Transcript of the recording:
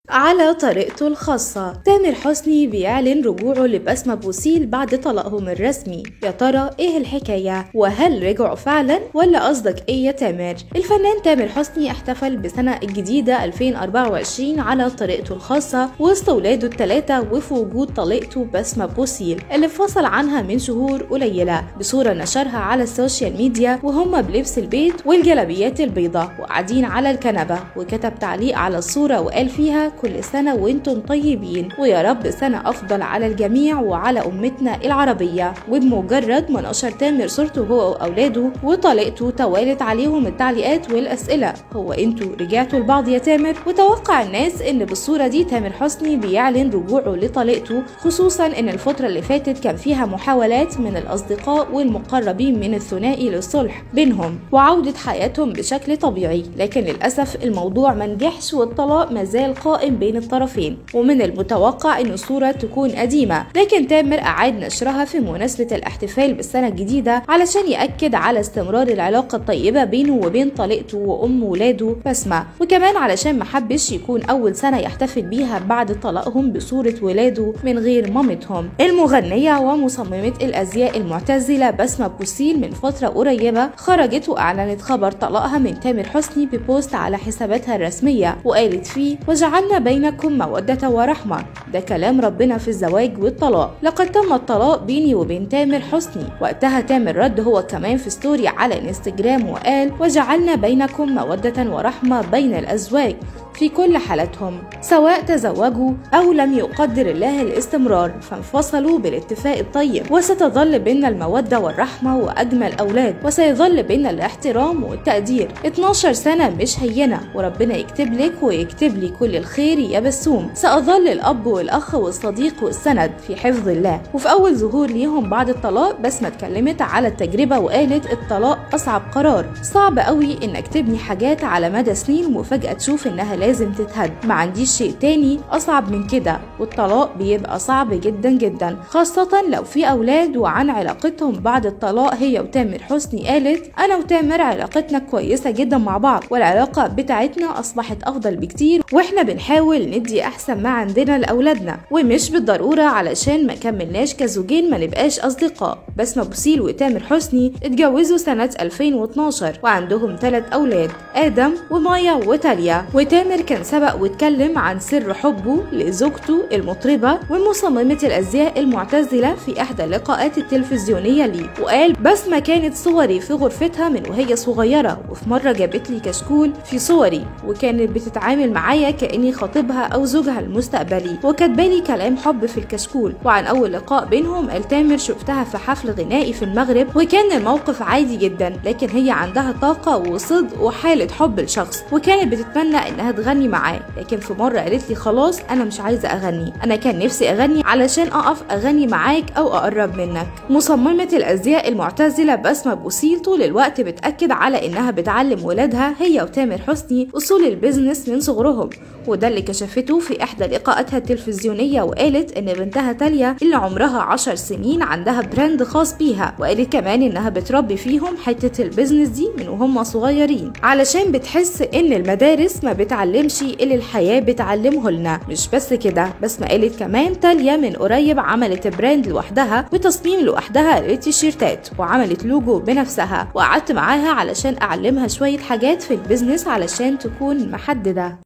على طريقته الخاصة. تامر حسني بيعلن رجوعه لبسمة بوسيل بعد طلاقهم الرسمي. يا ترى ايه الحكاية؟ وهل رجعوا فعلا ولا قصدك ايه يا تامر؟ الفنان تامر حسني احتفل بسنة الجديدة 2024 على طريقته الخاصة وسط ولاده الثلاثة وفي وجود طليقته بسمة بوسيل اللي انفصل عنها من شهور قليلة بصورة نشرها على السوشيال ميديا وهم بلبس البيت والجلابيات البيضاء وقاعدين على الكنبة، وكتب تعليق على الصورة وقال فيها: كل سنة وانتم طيبين ويا رب سنة أفضل على الجميع وعلى أمتنا العربية. وبمجرد ما نشر تامر صورته هو وأولاده وطليقته توالت عليهم التعليقات والأسئلة: هو انتوا رجعتوا لبعض يا تامر؟ وتوقع الناس ان بالصورة دي تامر حسني بيعلن رجوعه لطليقته، خصوصا ان الفترة اللي فاتت كان فيها محاولات من الأصدقاء والمقربين من الثنائي للصلح بينهم وعودة حياتهم بشكل طبيعي، لكن للأسف الموضوع منجحش والطلاق مازال قائم بين الطرفين. ومن المتوقع ان الصورة تكون قديمة، لكن تامر أعاد نشرها في مناسبة الاحتفال بالسنة الجديدة علشان يأكد على استمرار العلاقة الطيبة بينه وبين طليقته وأم ولاده بسمة، وكمان علشان محبش يكون أول سنة يحتفل بيها بعد طلاقهم بصورة ولاده من غير مامتهم. المغنية ومصممة الأزياء المعتزلة بسمة بوسيل من فترة قريبة خرجت وأعلنت خبر طلاقها من تامر حسني ببوست على حساباتها الرسمية، وقالت فيه: وجعلنا بينكم مودة ورحمة، ده كلام ربنا في الزواج والطلاق، لقد تم الطلاق بيني وبين تامر حسني. وقتها تامر رد هو كمان في ستوري على الانستجرام وقال: وجعلنا بينكم مودة ورحمة بين الأزواج في كل حالتهم، سواء تزوجوا أو لم يقدر الله الاستمرار فانفصلوا بالاتفاق الطيب، وستظل بيننا المودة والرحمة وأجمل أولاد، وسيظل بيننا الاحترام والتقدير. 12 سنة مش هينة، وربنا يكتب لك ويكتب لي كل الخير يا بسوم. سأظل الأب والأخ والصديق والسند في حفظ الله. وفي أول ظهور ليهم بعد الطلاق بسمة اتكلمت على التجربة وقالت: الطلاق أصعب قرار، صعب قوي إنك تبني حاجات على مدى سنين وفجأة تشوف إنها لازم تتهد. ما عنديش شيء تاني أصعب من كده، والطلاق بيبقى صعب جدا جدا، خاصة لو في أولاد. وعن علاقتهم بعد الطلاق هي وتامر حسني قالت: أنا وتامر علاقتنا كويسة جدا مع بعض، والعلاقة بتاعتنا أصبحت أفضل بكتير، وإحنا بنحاول ندي أحسن ما عندنا لأولادنا، ومش بالضرورة علشان ما كملناش كزوجين ما نبقاش أصدقاء. بسمة بوسيل وتامر حسني اتجوزوا سنة 2012 وعندهم 3 أولاد، آدم ومايا وتاليا. وتامر كان سبق واتكلم عن سر حبه لزوجته المطربة ومصممة الأزياء المعتزلة في إحدى اللقاءات التلفزيونية ليه، وقال: بسمة كانت صوري في غرفتها من وهي صغيرة، وفي مرة جابت لي كشكول في صوري وكانت بتتعامل معايا كأني خطيبها أو زوجها المستقبلي، وكاتبالي كلام حب في الكشكول. وعن أول لقاء بينهم قال تامر: شفتها في حفل غنائي في المغرب وكان الموقف عادي جدا، لكن هي عندها طاقة وصدق وحالة حب لشخص، وكانت بتتمنى انها تغني معاه، لكن في مرة قالت لي: خلاص انا مش عايزة اغني، انا كان نفسي اغني علشان اقف اغني معاك او اقرب منك. مصممة الازياء المعتزلة بسمة بوسيل طول الوقت بتأكد على انها بتعلم ولادها هي وتامر حسني اصول البيزنس من صغرهم، وده اللي كشفته في احدى لقاءاتها التلفزيونية، وقالت ان بنتها تاليا اللي عمرها 10 سنين عندها براند خاص بيها، وقالت كمان انها بتربي فيهم حتة البيزنس دي من وهم صغيرين علشان بتحس ان المدارس ما بتعلمش اللي الحياة بتعلمه لنا. مش بس كده، بس ما قالت كمان تاليا من قريب عملت براند لوحدها وتصميم لوحدها للتيشيرتات، وعملت لوجو بنفسها، وقعدت معاها علشان اعلمها شوية حاجات في البيزنس علشان تكون محددة.